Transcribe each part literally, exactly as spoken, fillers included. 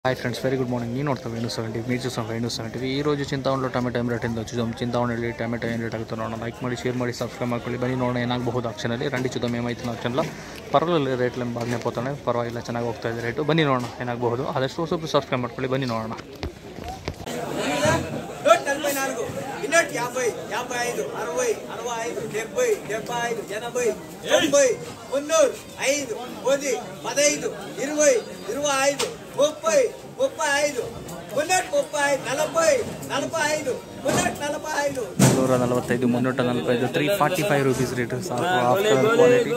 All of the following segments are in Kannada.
Hi friends, very good morning. You know the Venu seven T V, meet some Venu seven T V. Ee roju Chintamani tomato time rate inda chudam Chintamani alli tomato time rate aguthe nodona like ಮಾಡಿ share ಮಾಡಿ subscribe ಮಾಡ್ಕೊಳ್ಳಿ ಬನ್ನಿ ನೋಡೋಣ ಏನಾಗಬಹುದು ಆಕ್ಷನ್ ಅಲ್ಲಿ ರಂಡಿ ಚುದಮ್ ಏಮಾಯ್ತು ಆಕ್ಷನ್ ಅಲ್ಲ ಪರವಾಗಿಲ್ಲ ರೇಟ್ ಲಂ ಬಾಗ್ನೆ ಪೋತಾನೆ ಪರವಾಗಿಲ್ಲ ಚೆನ್ನಾಗಿ ಹೋಗ್ತಾ ಇದೆ ರೇಟ್ ಬನ್ನಿ ನೋಡೋಣ ಏನಾಗಬಹುದು ಆದಷ್ಟು ಸ್ವಲ್ಪ ಸಬ್ಸ್ಕ್ರೈಬ್ ಮಾಡ್ಕೊಳ್ಳಿ ಬನ್ನಿ ನೋಡೋಣ ಇನ್ನೂರ ಯಾಭೈ ಯಾಭೈದು ಅರವೈ ಅರವೈದು ಡೆಬ್ಬೈ ಡೆಬ್ಬೈದು ಎನಭೈ ತೊಂಬೈ ಮುನ್ನೂರು ಐದು ಓದಿ ಪದೈದು ಇರುವೈ ಇರುವೈದು ಮುಪ್ಪೈ ಮುಪ್ಪೈ ಐದು ಮುನ್ನೂರ ಮುಪ್ಪೈ ನಲವೈ ನಲವೈ ಐದು ಮುನ್ನೂರ ನಲವೈ ಐದು ನೂರ ನಲವತ್ತೈದು ಮುನ್ನೂರ ನಲವತ್ತೈದು three forty five rupees rate ಸಾಕು ಆಫ್ಟರ್ ಕ್ವಾಲಿಟಿ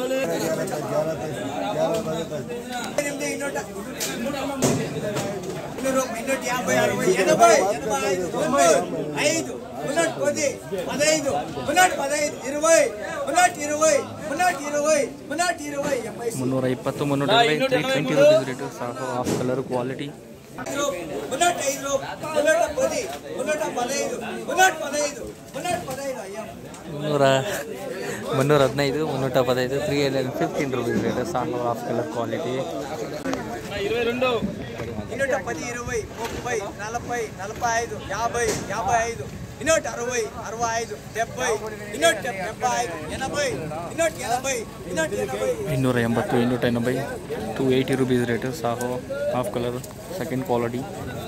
ಇನ್ನೂರ ಯಾಭೈ ಅರವೈ ಎನಭೈ ಎನಭೈದು ತೊಂಬೈ ಐದು ಮುನ್ನೂರ ಪದಿ ಪದೈದು ಮುನ್ನೂರ ಪದೈದು ಇರುವೈ ಮುನ್ನೂರ ಇರುವೈ ಮುನ್ನೂರ ಇರುವೈ ಮುನ್ನೂರ ಇರುವೈ ಮುನ್ನೂರ ಇಪ್ಪತ್ತು ಮುನ್ನೂರ ಇರುವೈ ತ್ರೀ ಟ್ವೆಂಟಿ ರುಪೀಸ್ ರೇಟ್ ಸಾಕು ಆಫ್ ಕಲರ್ ಕ್ವಾಲಿಟಿ ಮುನ್ನೂರ ಐದು ಮುನ್ನೂರ ಪದಿ ಮುನ್ನೂರ ಪದೈದು ಮುನ್ನೂರ ಪದೈದು ಮುನ್ನೂರ ಪದೈದು ಮುನ್ನೂರ ಮುನ್ನೂರ ಹದಿನೈದು ಮುನ್ನೂರ ಪದೈದು three hundred fifteen rupees rate ಸಾಕು ಆಫ್ ಕಲರ್ ಕ್ವಾಲಿಟಿ ಇನ್ನೂರ ಪದಿ ಇರುವೈ ಮುಪ್ಪೈ ನಲವೈ ನಲವೈ ಐದು ಯಾಭೈ ಯಾಭೈ ಐದು ಇನ್ನೂರ ಅರವೈ ಅರವೈದು ಡೆಬ್ಬೈ ಇನ್ನೂರ ಡೆಬ್ಬೈ ಐದು ಎನಭೈ ಇನ್ನೂರ ಎನಭೈ ಇನ್ನೂರ ಎನಭೈ ಇನ್ನೂರ ಎಂಬತ್ತು ಇನ್ನೂರ ಎನಭೈ ಟು ಏಯ್ಟಿ ರುಪೀಸ್ ರೇಟ್ ಸಾಕು ಹಾಫ್ ಕಲರ್ ಸೆಕೆಂಡ್ ಕ್ವಾಲಿಟಿ